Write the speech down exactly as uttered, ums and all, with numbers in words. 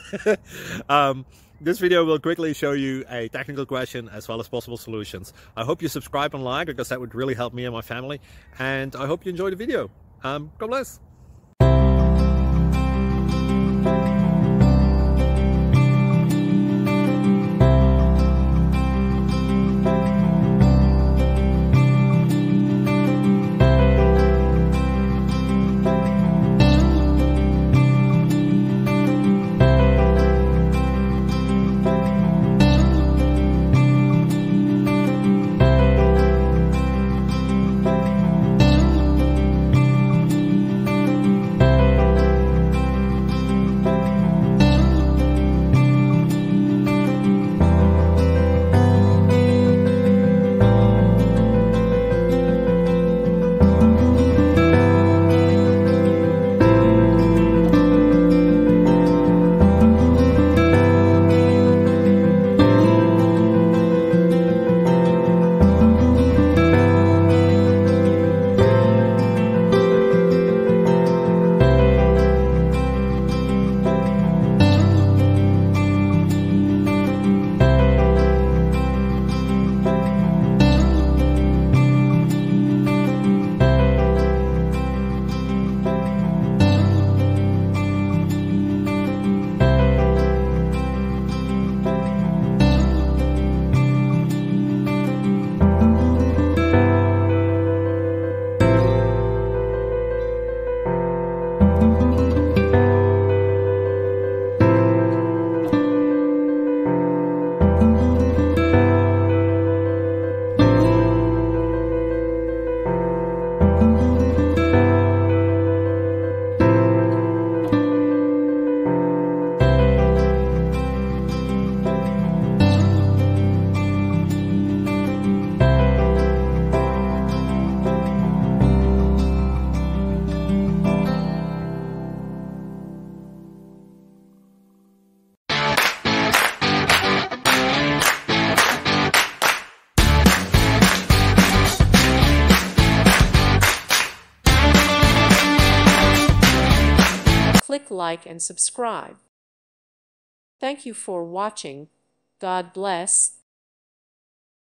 um, this video will quickly show you a technical question as well as possible solutions. I hope you subscribe and like, because that would really help me and my family. And I hope you enjoy the video. Um, God bless. Click like and subscribe. Thank you for watching. God bless.